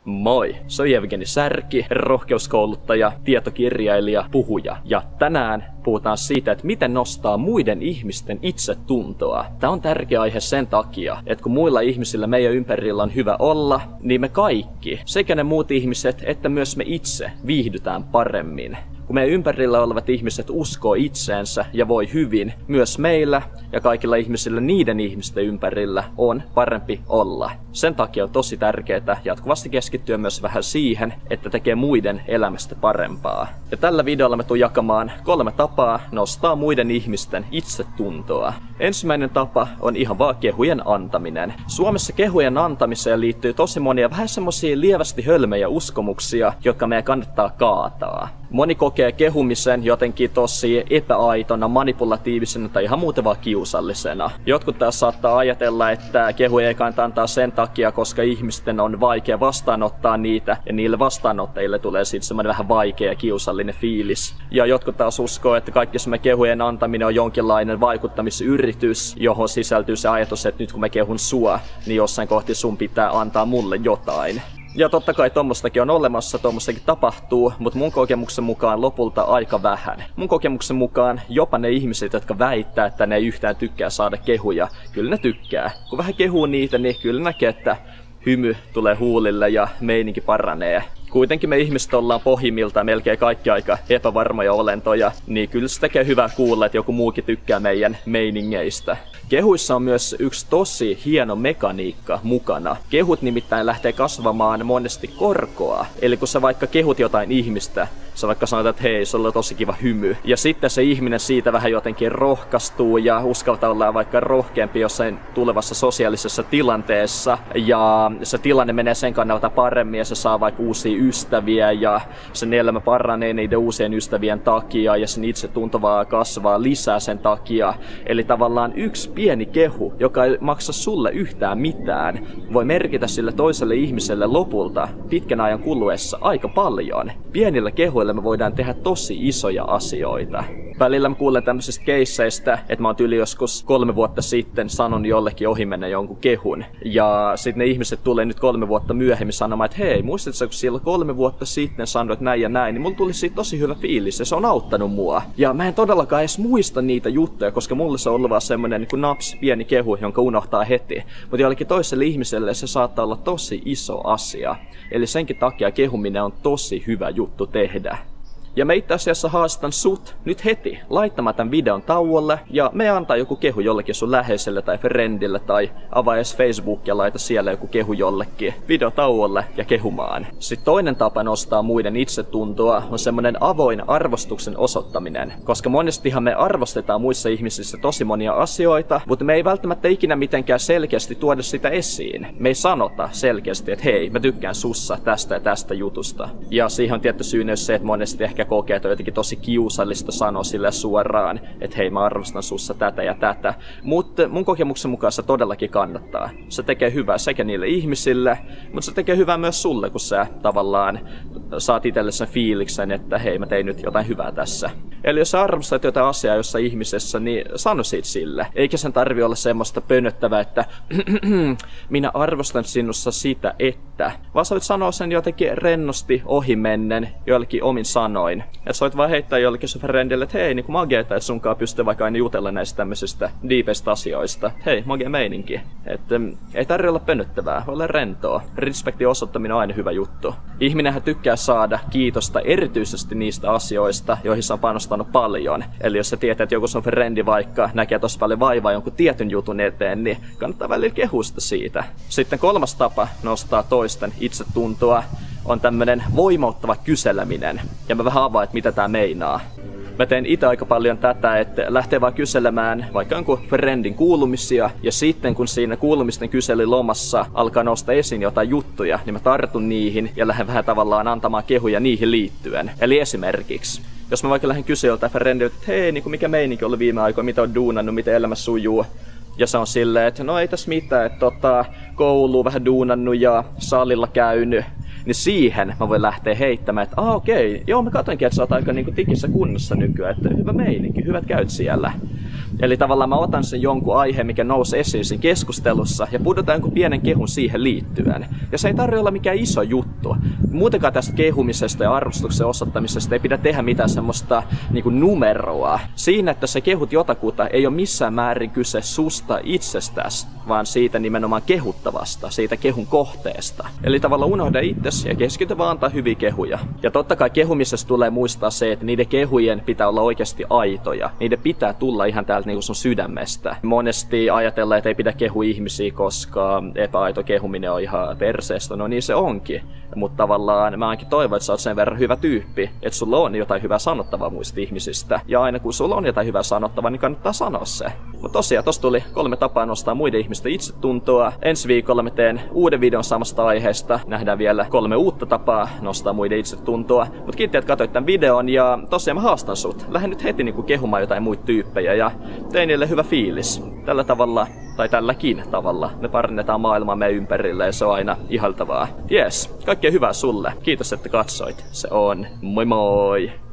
Moi! Se on Jevgeni Särki, rohkeuskouluttaja, tietokirjailija, puhuja. Ja tänään puhutaan siitä, että miten nostaa muiden ihmisten itsetuntoa. Tämä on tärkeä aihe sen takia, että kun muilla ihmisillä meidän ympärillä on hyvä olla, niin me kaikki, sekä ne muut ihmiset, että myös me itse viihdytään paremmin. Kun meidän ympärillä olevat ihmiset uskoo itseensä ja voi hyvin, myös meillä ja kaikilla ihmisillä niiden ihmisten ympärillä on parempi olla. Sen takia on tosi tärkeää jatkuvasti keskittyä myös vähän siihen, että tekee muiden elämästä parempaa. Ja tällä videolla me tuun jakamaan 3 tapaa nostaa muiden ihmisten itsetuntoa. Ensimmäinen tapa on ihan vaan kehujen antaminen. Suomessa kehujen antamiseen liittyy tosi monia vähän semmosia lievästi hölmejä uskomuksia, jotka meidän kannattaa kaataa. Moni kokee kehumisen jotenkin tosi epäaitona, manipulatiivisena tai ihan muuten vaan kiusallisena. Jotkut taas saattaa ajatella, että kehuja ei kannata antaa sen takia, koska ihmisten on vaikea vastaanottaa niitä ja niille vastaanottajille tulee sitten semmoinen vähän vaikea ja kiusallinen fiilis. Ja jotkut taas uskoo, että kaikki semmoinen kehujen antaminen on jonkinlainen vaikuttamisyritys, johon sisältyy se ajatus, että nyt kun mä kehun sua, niin jossain kohti sun pitää antaa mulle jotain. Ja totta kai tommostakin on olemassa, tommostakin tapahtuu, mutta mun kokemuksen mukaan lopulta aika vähän. Mun kokemuksen mukaan jopa ne ihmiset, jotka väittää, että ne ei yhtään tykkää saada kehuja, kyllä ne tykkää. Kun vähän kehuu niitä, niin kyllä näkee, että hymy tulee huulille ja meininki paranee. Kuitenkin me ihmiset ollaan pohjimmiltaan melkein kaikki aika epävarmoja olentoja, niin kyllä se tekee hyvää kuulla, että joku muukin tykkää meidän meiningeistä. Kehuissa on myös yksi tosi hieno mekaniikka mukana. Kehut nimittäin lähtee kasvamaan monesti korkoa. Eli kun sä vaikka kehut jotain ihmistä, sä vaikka sanot, että hei, sulla on tosi kiva hymy. Ja sitten se ihminen siitä vähän jotenkin rohkaistuu ja uskaltaa olla vaikka rohkeampi jossain tulevassa sosiaalisessa tilanteessa. Ja se tilanne menee sen kannalta paremmin ja se saa vaikka uusia ystäviä ja sen elämä paranee niiden uusien ystävien takia ja sen itsetunto vaan kasvaa lisää sen takia. Eli tavallaan yksi pieni kehu, joka ei maksa sulle yhtään mitään, voi merkitä sille toiselle ihmiselle lopulta pitkän ajan kuluessa aika paljon. Pienillä kehuilla me voidaan tehdä tosi isoja asioita. Välillä mä kuulen tämmöisistä keisseistä, että mä oon yli joskus 3 vuotta sitten sanon jollekin ohimennen jonkun kehun. Ja sitten ne ihmiset tulee nyt 3 vuotta myöhemmin sanomaan, että hei, muistatko kun silloin 3 vuotta sitten sanoit näin ja näin, niin mulla tuli siitä tosi hyvä fiilis ja se on auttanut mua. Ja mä en todellakaan edes muista niitä juttuja, koska mulle se on ollut vaan semmonen niin kuin naps, pieni kehu, jonka unohtaa heti. Mutta jollekin toiselle ihmiselle se saattaa olla tosi iso asia. Eli senkin takia kehuminen on tosi hyvä juttu tehdä. Ja me itse asiassa haastan sut nyt heti laittamaan tämän videon tauolle ja me antaa joku kehu jollekin sun läheiselle tai friendille tai avaa edes Facebook ja laita siellä joku kehu jollekin video tauolle ja kehumaan. Sitten toinen tapa nostaa muiden itsetuntoa on semmonen avoin arvostuksen osoittaminen, koska monestihan me arvostetaan muissa ihmisissä tosi monia asioita, mutta me ei välttämättä ikinä mitenkään selkeästi tuoda sitä esiin. Me ei sanota selkeästi, että hei, mä tykkään sussa tästä ja tästä jutusta. Ja siihen on tietty syy se, että monesti ehkä kokee, että on jotenkin tosi kiusallista sanoa sille suoraan, että hei, mä arvostan sussa tätä ja tätä. Mutta mun kokemuksen mukaan se todellakin kannattaa. Se tekee hyvää sekä niille ihmisille, mutta se tekee hyvää myös sulle, kun sä tavallaan saat itselle sen fiiliksen, että hei, mä tein nyt jotain hyvää tässä. Eli jos sä arvostat jotain asiaa jossain ihmisessä, niin sano siitä sille. Eikä sen tarvi olla semmoista pönöttävää, että minä arvostan sinussa sitä, että. Vaan sä voit sanoa sen jotenkin rennosti ohimennen joillekin omin sanoin. Ja sä voit vaan heittää jollekin sun friendille, että hei, niin kuin mageeta, että sunkaan pystyy vaikka aina jutella näistä tämmöisistä deepistä asioista. Hei, magea meininki. Että ei tarvitse olla pönöttävää, voi olla rentoa. Respektin osoittaminen on aina hyvä juttu. Ihminenhän tykkää saada kiitosta erityisesti niistä asioista, joihin sä on panostanut paljon. Eli jos sä tietää, että joku sun friendi vaikka näkee tosi paljon vaivaa jonkun tietyn jutun eteen, niin kannattaa välillä kehusta siitä. Sitten 3. tapa nostaa toisten itsetuntoa on tämmönen voimauttava kyseleminen. Ja mä vähän avaan, että mitä tää meinaa. Mä teen itse aika paljon tätä, että lähtee vaan kyselemään vaikka jonkun friendin kuulumisia, ja sitten kun siinä kuulumisten kyselylomassa alkaa nostaa esiin jotain juttuja, niin mä tartun niihin ja lähden vähän tavallaan antamaan kehuja niihin liittyen. Eli esimerkiksi, jos mä vaikka lähden kysyä joltain friendiltä, että hei, niin mikä meininki oli viime aikoina, mitä on duunannut, miten elämä sujuu. Ja se on silleen, että no ei tässä mitään, että kouluun vähän duunannut ja salilla käynyt. Niin siihen mä voin lähteä heittämään, että okei, joo mä katonkin, että sä oot aika niinku tikissä kunnossa nykyään, että hyvä meininki, hyvät käyt siellä. Eli tavallaan mä otan sen jonkun aiheen, mikä nousi esiin siinä keskustelussa, ja pudotan jonkun pienen kehun siihen liittyen. Ja se ei tarvitse olla mikään iso juttu. Muutenkaan tästä kehumisesta ja arvostuksen osoittamisesta ei pidä tehdä mitään semmoista niinku numeroa. Siinä, että sä kehut jotakuta, ei ole missään määrin kyse susta itsestäsi, vaan siitä nimenomaan kehuttavasta, siitä kehun kohteesta. Eli tavallaan unohda itsesi ja keskity vaan antaa hyviä kehuja. Ja totta kai kehumisessa tulee muistaa se, että niiden kehujen pitää olla oikeasti aitoja. Niiden pitää tulla ihan täältä niinku sun sydämestä. Monesti ajatellaan, että ei pidä kehua ihmisiä, koska epäaito kehuminen on ihan perseestä. No niin se onkin. Mutta tavallaan mä ainakin toivon, että sä oot sen verran hyvä tyyppi, että sulla on jotain hyvää sanottavaa muista ihmisistä. Ja aina kun sulla on jotain hyvää sanottavaa, niin kannattaa sanoa se. Mutta tosiaan, tossa tuli 3 tapaa nostaa muiden ihmisten itsetuntoa. Ensi viikolla mä teen uuden videon samasta aiheesta. Nähdään vielä 3 uutta tapaa nostaa muiden itsetuntoa. Mut kiitti, että katsoit tämän videon ja tosiaan mä haastan sut. Lähden nyt heti niinku kehumaan jotain muita tyyppejä ja tein niille hyvä fiilis. Tällä tavalla, tai tälläkin tavalla, me parannetaan maailmaa meidän ympärille ja se on aina ihaltavaa. Jes, kaikkea hyvää sulle. Kiitos, että katsoit. Se on moi moi!